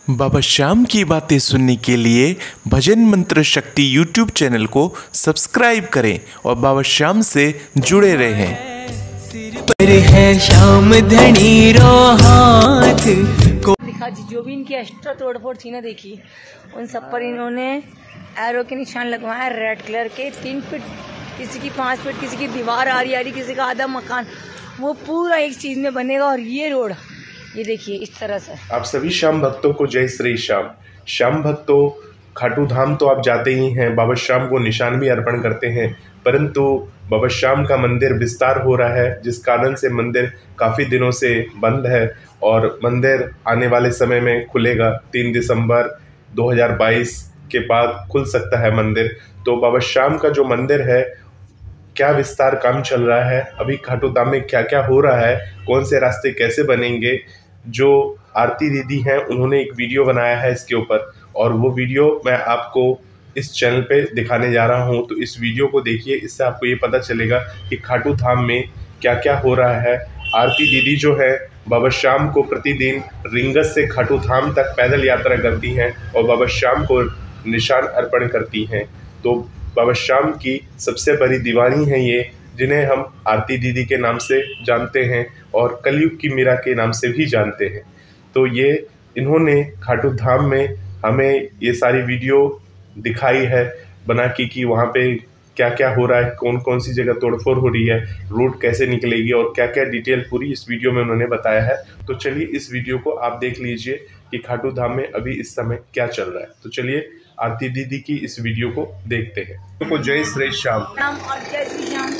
बाबा श्याम की बातें सुनने के लिए भजन मंत्र शक्ति यूट्यूब चैनल को सब्सक्राइब करें और बाबा श्याम से जुड़े रहें। पर है श्याम धनी रो हाथ को दिखा जी, जो भी इनकी एक्स्ट्रा तोड़फोड़ थी ना, देखिए उन सब पर इन्होंने एरो के निशान लगवाए रेड कलर के। 3 फीट, किसी की 5 फीट, किसी की दीवार आ रही, किसी का आधा मकान, वो पूरा एक चीज में बनेगा। और ये रोड, ये देखिए इस तरह से। आप सभी श्याम भक्तों को जय श्री श्याम। श्याम भक्तों, खाटू धाम तो आप जाते ही हैं, बाबा श्याम को निशान भी अर्पण करते हैं, परंतु बाबा श्याम का मंदिर विस्तार हो रहा है, जिस कारण से मंदिर काफ़ी दिनों से बंद है और मंदिर आने वाले समय में खुलेगा। 3 दिसंबर 2022 के बाद खुल सकता है मंदिर। तो बाबा श्याम का जो मंदिर है, क्या विस्तार काम चल रहा है, अभी खाटू धाम में क्या क्या हो रहा है, कौन से रास्ते कैसे बनेंगे, जो आरती दीदी हैं उन्होंने एक वीडियो बनाया है इसके ऊपर, और वो वीडियो मैं आपको इस चैनल पे दिखाने जा रहा हूं। तो इस वीडियो को देखिए, इससे आपको ये पता चलेगा कि खाटू धाम में क्या क्या हो रहा है। आरती दीदी जो है बाबा श्याम को प्रतिदिन रिंगस से खाटू धाम तक पैदल यात्रा करती हैं और बाबा श्याम को निशान अर्पण करती हैं। तो बाबा श्याम की सबसे बड़ी दीवानी है ये, जिन्हें हम आरती दीदी के नाम से जानते हैं और कलयुग की मीरा के नाम से भी जानते हैं। तो ये इन्होंने खाटू धाम में हमें ये सारी वीडियो दिखाई है बना कि वहाँ पे क्या क्या हो रहा है, कौन कौन सी जगह तोड़फोड़ हो रही है, रोड कैसे निकलेगी और क्या क्या डिटेल पूरी इस वीडियो में उन्होंने बताया है। तो चलिए इस वीडियो को आप देख लीजिए कि खाटू धाम में अभी इस समय क्या चल रहा है। तो चलिए आरती दीदी की इस वीडियो को देखते हैं। तो जय श्री श्याम। और जय श्री श्याम।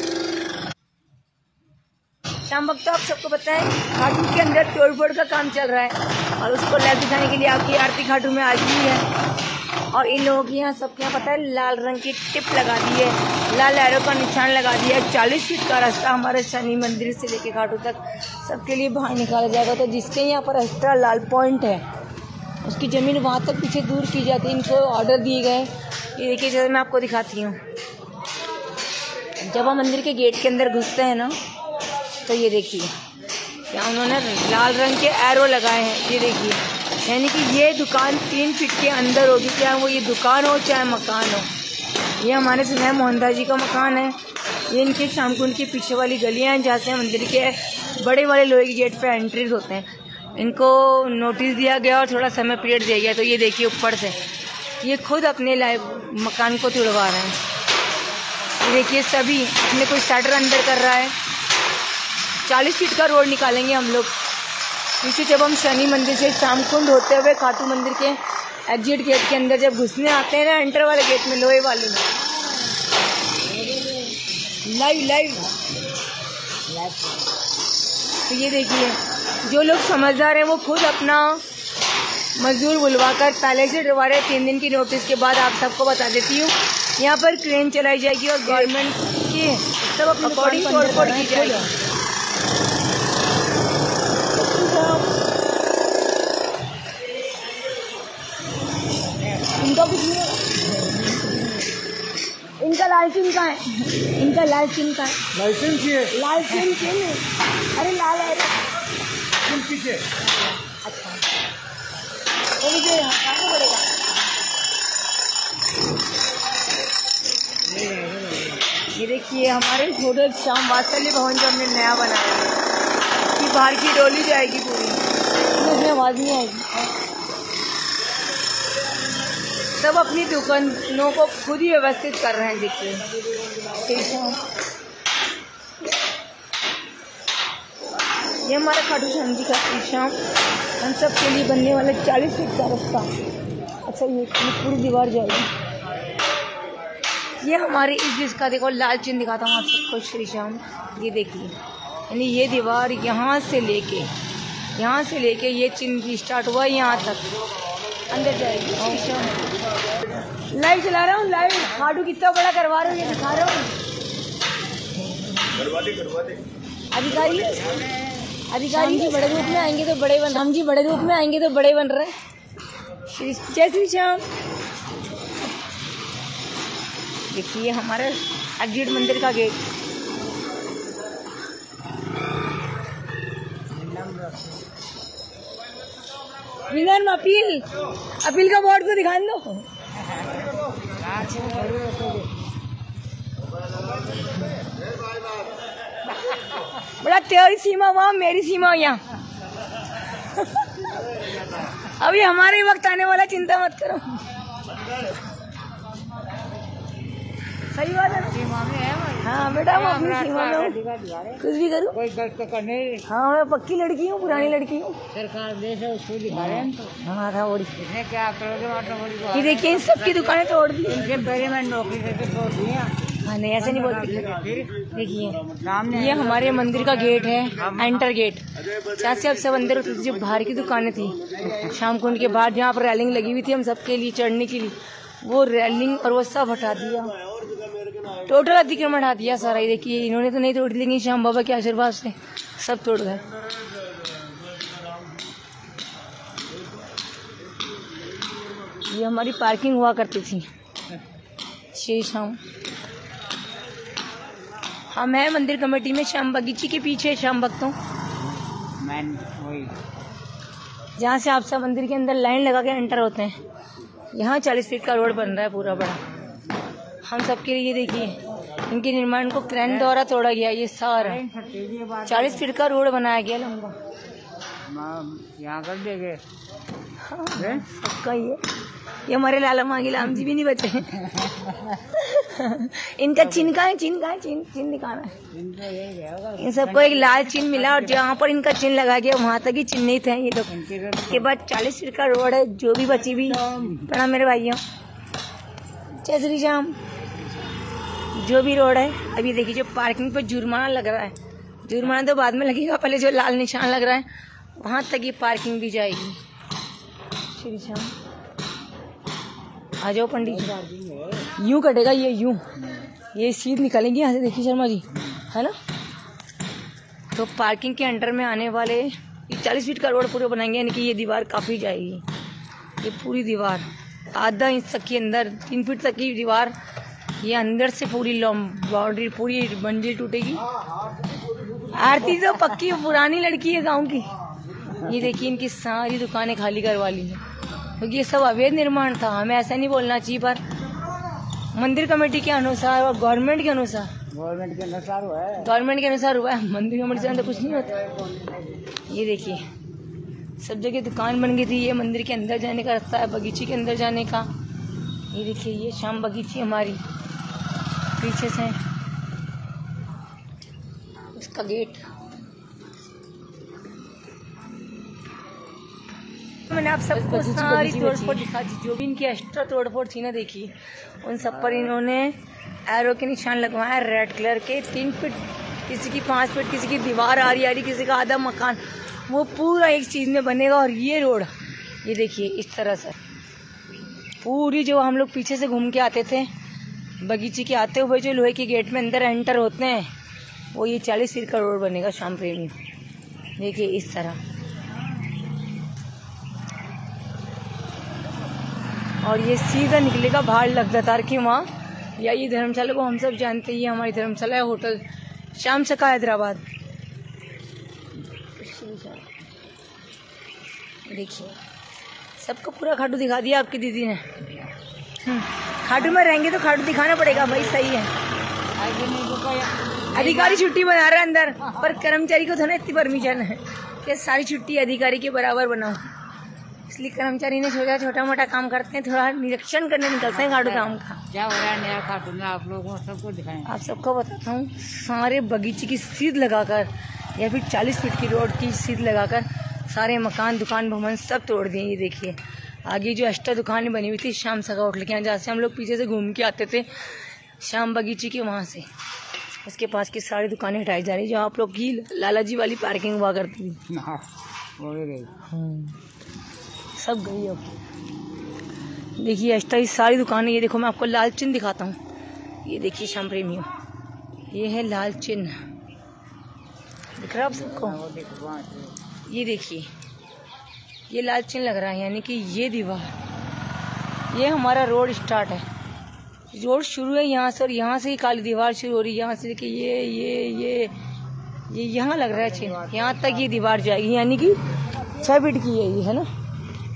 श्याम भक्तों, आप सबको पता है खाटू के अंदर तोड़फोड़ का काम चल रहा है और उसको लाइव दिखाने के लिए आपकी आरती खाटू में आज भी है। और इन लोगों के यहाँ सबके यहाँ पता है लाल रंग की टिप लगा दी है, लाल एरो का निशान लगा दिया है। 40 फीट का रास्ता हमारे शनि मंदिर से लेके खाटू तक सबके लिए बाहर निकाला जाएगा। तो जिसके यहाँ पर एक्स्ट्रा लाल पॉइंट है, उसकी ज़मीन वहाँ तक पीछे दूर की जाती है। इनको ऑर्डर दिए गए। ये देखिए, जैसे मैं आपको दिखाती हूँ, जब हम मंदिर के गेट के अंदर घुसते हैं ना, तो ये देखिए क्या उन्होंने लाल रंग के एरो लगाए हैं। ये देखिए, यानी कि ये दुकान 3 फीट के अंदर होगी, चाहे वो ये दुकान हो चाहे मकान हो। ये हमारे सुनाए मोहनदास जी का मकान है। ये इनके श्यामकुंड के पीछे वाली गलियाँ हैं, जहाँ से मंदिर के बड़े वाले लोहे के गेट पे एंट्रीज होते हैं। इनको नोटिस दिया गया और थोड़ा समय पीरियड दिया गया। तो ये देखिए ऊपर से ये खुद अपने लाइव मकान को तुड़वा रहे हैं। ये देखिए, सभी अपने कोई शटर अंदर कर रहा है। 40 फीट का रोड निकालेंगे हम लोग पीछे, जब हम शनि मंदिर से श्यामकुंड होते हुए खाटू मंदिर के एग्जिट गेट के अंदर जब घुसने आते हैं ना, एंटर वाले गेट में, लोहे वाले में, लाइव। तो ये देखिए, जो लोग समझदार हैं वो खुद अपना मजदूर बुलवाकर पहले से डरवा रहे। 3 दिन की नोटिस के बाद आप सबको बता देती हूँ, यहाँ पर क्रेन चलाई जाएगी और गवर्नमेंट के सब अकॉर्डिंग तोड़फोड़ की जाएगी। इनका कुछ नहीं, इनका लाइसेंस का है, इनका लाइसेंस का है। लाइसेंस है, लाइसेंस है। अरे लाल है पीछे। अच्छा, वो मुझे हटाना पड़ेगा। ये देखिए, हमारे छोटे श्याम वात्सल्य भवन जो हमने नया बनाया है, कि बाहर की डोली जाएगी पूरी, उसमें आवाज़ नहीं आएगी। सब अपनी दुकानों को खुद ही व्यवस्थित कर रहे हैं। देखिए, ये हमारा खाटू श्याम जी का श्याम हम सब के लिए बनने वाला 40 फीट का रास्ता। अच्छा, ये पूरी दीवार जाएगी। ये हमारे इस डिश का देखो लाल चिन्ह दिखाता हूँ आप सबको, श्री श्याम। ये देखिए, यानी ये दीवार यहाँ से लेके ये चिन्ह स्टार्ट हुआ यहाँ तक अंदर जाएगी। श्री श्याम लाइव चला रहा हूँ, लाइव खाटू कितना बड़ा करवा रहा हूँ, ये दिखा रहा हूँ। करवा दे। अधिकारी जी बड़े रूप में आएंगे तो बड़े बन, हम जी बड़े रूप में आएंगे तो बड़े बन रहे। जय श्री श्याम। देखिए, हमारा एग्जिट मंदिर का गेट। विनर में अपील का बोर्ड तो दिखा दो। बड़ा तेरी सीमा वहाँ, मेरी सीमा यहाँ। अभी हमारे ही वक्त आने वाला, चिंता मत करो। सही बात है ना, सीमा में है। हाँ बेटा, मैं अपनी सीमा में हूँ, कुछ भी करूँ। कोई गलत करने। हाँ मैं पक्की लड़की हूँ, पुरानी लड़की हूँ। सरकार देश है, उसको दिखा रहे हैं। हाँ था बड़ी। इसने क्या करोगे? ये देखिए, इन सबकी दुकानें तोड़ दी। इनके पहले मैं नौकरी करके तोड़ दी। हाँ नहीं, ऐसे नहीं बोलती। देखिए ये हमारे मंदिर का गेट है, एंटर गेट, जहाँ से अब सब अंदर होते थे। जो बाहर की दुकानें थी शाम कुंड के बाहर, जहाँ पर रेलिंग लगी हुई थी हम सबके लिए चढ़ने के लिए, वो रेलिंग और वो सब हटा दिया, टोटल अतिक्रमण हटा दिया सारा। ये देखिए, इन्होंने तो नहीं तोड़ दी, लेकिन श्याम बाबा के आशीर्वाद से सब तोड़ गए। ये हमारी पार्किंग हुआ करती थी श्री श्याम। हम हैं मंदिर कमेटी में, श्याम बगीची के पीछे श्याम भक्तों, जहाँ से आप सब मंदिर के अंदर लाइन लगा के एंटर होते हैं। यहाँ 40 फीट का रोड बन रहा है पूरा बड़ा हम सबके लिए। देखिए, इनके निर्माण को क्रेन द्वारा तोड़ा गया। ये सारा 40 फीट का रोड बनाया गया लंबा। यहाँ कर देंगे सबका। ये हमारे लाला मांगी लाम जी भी नहीं बचे। इनका चिन्ह कहाँ है? चिन्ह दिखाना है। इन सबको एक लाल चिन्ह मिला, और जहाँ पर इनका चिन्ह लगा गया वहाँ तक ही चिन्हित है ये लोग। इसके बाद 40 फीट का रोड है। जो भी बची भी, प्रणाम मेरे भाइयों, जय श्री श्याम। जो भी रोड है, अभी देखिए जो पार्किंग पे जुर्माना लग रहा है, जुर्माना तो बाद में लगेगा, पहले जो लाल निशान लग रहा है वहाँ तक ये पार्किंग भी जाएगी। श्री श्याम आ जाओ पंडित जी। यूं कटेगा ये, यूं ये सीध निकलेंगे यहाँ से। देखिए शर्मा जी, है ना। तो पार्किंग के अंडर में आने वाले ये 40 फीट का रोड पूरे बनाएंगे, यानी कि ये दीवार काफ़ी जाएगी। ये पूरी दीवार आधा इंच तक के अंदर, 3 फीट तक की दीवार, ये अंदर से पूरी बाउंड्री, पूरी मंजिल टूटेगी। आरती तो पक्की पुरानी लड़की है गाँव की। ये देखिए, इनकी सारी दुकानें खाली करवा ली है, क्योंकि ये सब अवैध निर्माण था। हमें ऐसा नहीं बोलना चाहिए, पर मंदिर कमेटी के अनुसार और गवर्नमेंट के अनुसार हुआ है। मंदिर कमेटी से तो कुछ नहीं होता। ये देखिए, सब जगह दुकान बन गई थी। ये मंदिर के अंदर जाने का रास्ता है, बगीचे के अंदर जाने का। ये देखिए, ये श्याम बगीची हमारी पीछे से, उसका गेट। मैंने आप सबको सारी तोड़फोड़ दिखा दी, जो भी इनकी एक्स्ट्रा तोड़फोड़ थी ना, देखिए उन सब पर इन्होंने एरो के निशान लगवाए रेड कलर के। 3 फीट, किसी की 5 फीट, किसी की दीवार आ रही, किसी का आधा मकान, वो पूरा एक चीज़ में बनेगा। और ये रोड, ये देखिए इस तरह से पूरी, जो हम लोग पीछे से घूम के आते थे बगीचे के, आते हुए जो लोहे के गेट में अंदर एंटर होते हैं, वो ये 40 फीट का रोड बनेगा श्याम प्रेमी। देखिए इस तरह। और ये सीधा निकलेगा बाहर लगदातार की वहाँ, या ये धर्मशाला को हम सब जानते ही, हमारी धर्मशाला है होटल श्याम सका हैदराबाद। देखिए, सबको पूरा खाटू दिखा दिया आपकी दीदी ने। खाटू में रहेंगे तो खाटू दिखाना पड़ेगा भाई, सही है। अधिकारी छुट्टी बना रहे हैं अंदर, पर कर्मचारी को थोड़ा इतनी परमिशन है कि सारी छुट्टी अधिकारी के बराबर बनाओ। इसलिए कर्मचारी ने छोटा मोटा काम करते हैं, थोड़ा निरीक्षण करने निकलते हैं खाटू धाम का। क्या हो रहा है नया खाटू में, आप लोगों को सबको दिखाएं। आप सबको बताता हूँ, सारे बगीचे की सीध लगाकर, या फिर 40 फीट की रोड की सीध लगाकर सारे मकान, दुकान, भवन सब तोड़ दिए। ये देखिए, आगे जो एक्स्ट्रा दुकानें बनी हुई थी श्याम सका होटल के यहाँ, जहाँ से हम लोग पीछे से घूम के आते थे श्याम बगीचे के, वहाँ से उसके पास की सारी दुकानें हटाई जा रही, जो आप लोग की लाला जी वाली पार्किंग हुआ करती थी, सब गई अब। देखिए एक्स्ट्रा ये सारी दुकानें, ये देखो मैं आपको लाल चिन्ह दिखाता हूँ। ये देखिए श्याम प्रेमियों, ये है लाल चिन्ह, दिख रहा है आप सबको? ये देखिए, ये लाल चिन्ह लग रहा है, यानी कि ये दीवार, ये हमारा रोड स्टार्ट है। रोड शुरू है यहाँ से, और यहाँ से ही काली दीवार शुरू हो रही है। यहाँ से देखिए ये यहाँ लग रहा है चिन्ह, यहाँ तक ये दीवार जाएगी, यानी कि 6 फीट की है ये, है ना।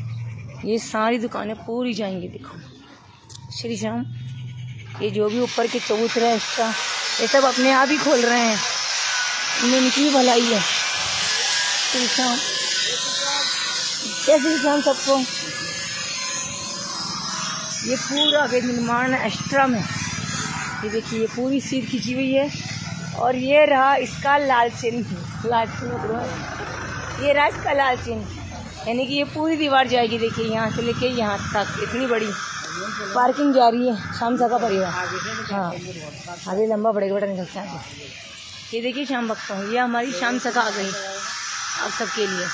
ये सारी दुकानें पूरी जाएंगी। देखो श्री श्याम, ये जो भी ऊपर के चबूतरे हैं इसका, ये सब अपने आप ही खोल रहे हैं, इनमें इनकी भलाई है। श्री श्याम, जय श्री श्याम सबको। ये पूरा के निर्माण एक्स्ट्रा में, ये देखिए ये पूरी सीट खींची हुई है और ये रहा इसका लाल चिन्ह। ये रहा इसका लाल चिन्ह, यानी कि ये पूरी दीवार जाएगी। देखिए यहाँ से लेके यहाँ तक इतनी बड़ी पार्किंग जा रही है श्याम सखा परिवार। हाँ आगे लंबा पड़ेगा, बेटा निकल आगे। ये देखिए श्याम भक्तों, ये हमारी श्याम सखा आ गई आप सबके लिए।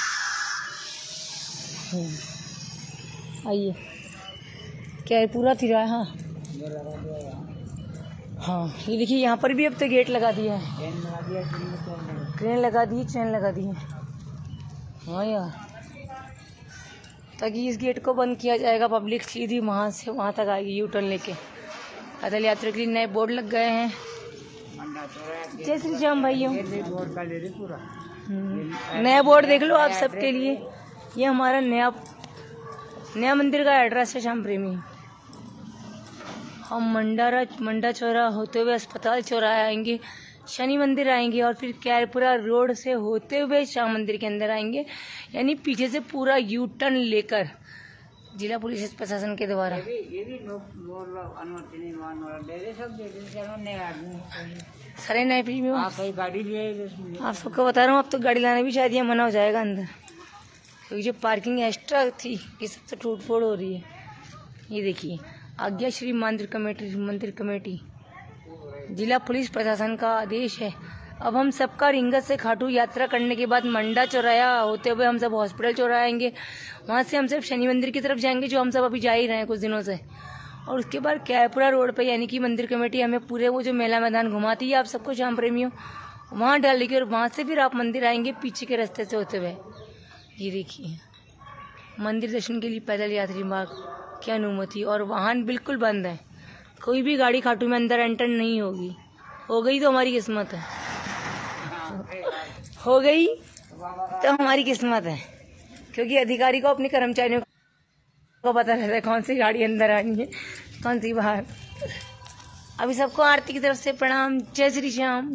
आइए, क्या है पूरा तिरा है। हाँ ये देखिए यहाँ पर भी अब तो गेट लगा दिया है, क्रेन लगा दी, चैन लगा दी है। हाँ यार, ताकि इस गेट को बंद किया जाएगा, पब्लिक सीधी वहाँ से वहाँ तक आएगी यू टर्न लेके। पैदल यात्रियों के लिए नए बोर्ड लग गए हैं। जय श्री श्याम भाइयों, नया बोर्ड देख लो आप सबके लिए। ये हमारा नया मंदिर का एड्रेस है श्याम प्रेमी। हम मंडा चौराहा होते हुए अस्पताल चौराहा आएंगे, शनि मंदिर आएंगे और फिर कैरपुरा रोड से होते हुए श्याम मंदिर के अंदर आएंगे, यानी पीछे से पूरा यू टर्न लेकर जिला पुलिस प्रशासन के द्वारा। सारे नए प्रीमियम आप सबको बता रहा हूँ। अब तो गाड़ी लाना भी शायद ये मना हो जाएगा अंदर, क्योंकि जो पार्किंग एक्स्ट्रा थी ये सब तो टूट फोड़ हो रही है। ये देखिए आज्ञा श्री मंदिर कमेटी जिला पुलिस प्रशासन का आदेश है। अब हम सबका रिंगत से खाटू यात्रा करने के बाद मंडा चौराहा होते हुए हम सब हॉस्पिटल चौराहा आएंगे, वहाँ से हम सब शनि मंदिर की तरफ जाएंगे, जो हम सब अभी जा ही रहे हैं कुछ दिनों से। और उसके बाद कैरपुरा रोड पे, यानी कि मंदिर कमेटी हमें पूरे वो जो मेला मैदान घुमाती है आप सबको श्याम प्रेमियों, वहाँ डालेगी और वहाँ से फिर आप मंदिर आएंगे पीछे के रास्ते से होते हुए। ये देखिए मंदिर दर्शन के लिए पैदल यात्री मार्ग की अनुमति और वाहन बिल्कुल बंद है। कोई भी गाड़ी खाटू में अंदर एंटर नहीं होगी। हो गई तो हमारी किस्मत है, हो गई तो हमारी किस्मत है, क्योंकि अधिकारी को अपने कर्मचारियों को पता रहता है कौन सी गाड़ी अंदर आनी है कौन सी बाहर। अभी सबको आरती की तरफ से प्रणाम। जय श्री श्याम,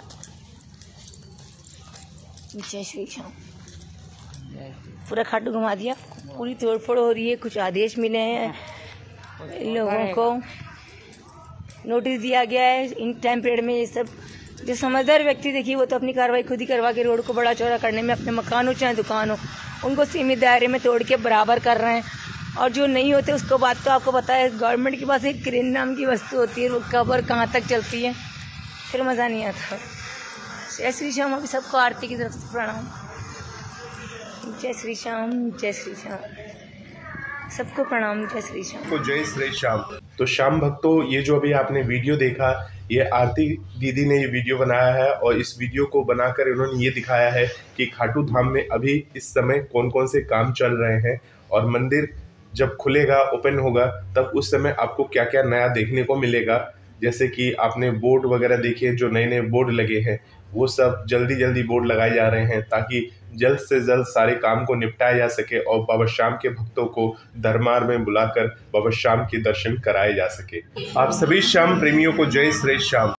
जय श्री श्याम। पूरा खाटू घुमा दिया, पूरी तोड़फोड़ हो रही है। कुछ आदेश मिले हैं, इन लोगों को नोटिस दिया गया है इन टाइम पीरियड में। ये सब जो समझदार व्यक्ति देखिए वो तो अपनी कार्रवाई खुद ही करवा के रोड को बड़ा चौड़ा करने में, अपने मकान हो चाहे दुकान हो, उनको सीमित दायरे में तोड़ के बराबर कर रहे हैं। और जो नहीं होते उसको बात तो आपको पता है, गवर्नमेंट के पास एक क्रेन नाम की वस्तु होती है, वो कब और कहाँ तक चलती है, फिर मज़ा नहीं आता। जय श्री श्याम। अभी सबको आरती की तरफ से प्रणाम। जय श्री श्याम, जय श्री श्याम, सबको प्रणाम। जय श्री श्याम को जय श्री श्याम। तो श्याम भक्तों, ये जो अभी आपने वीडियो देखा, ये आरती दीदी ने ये वीडियो बनाया है और इस वीडियो को बनाकर उन्होंने ये दिखाया है कि खाटू धाम में अभी इस समय कौन कौन से काम चल रहे हैं और मंदिर जब खुलेगा, ओपन होगा, तब उस समय आपको क्या क्या नया देखने को मिलेगा। जैसे कि आपने बोर्ड वगैरह देखे, जो नए नए बोर्ड लगे हैं, वो सब जल्दी बोर्ड लगाए जा रहे हैं ताकि जल्द से जल्द सारे काम को निपटाया जा सके और बाबा श्याम के भक्तों को दरबार में बुलाकर बाबा श्याम के दर्शन कराए जा सके। आप सभी श्याम प्रेमियों को जय श्री श्याम।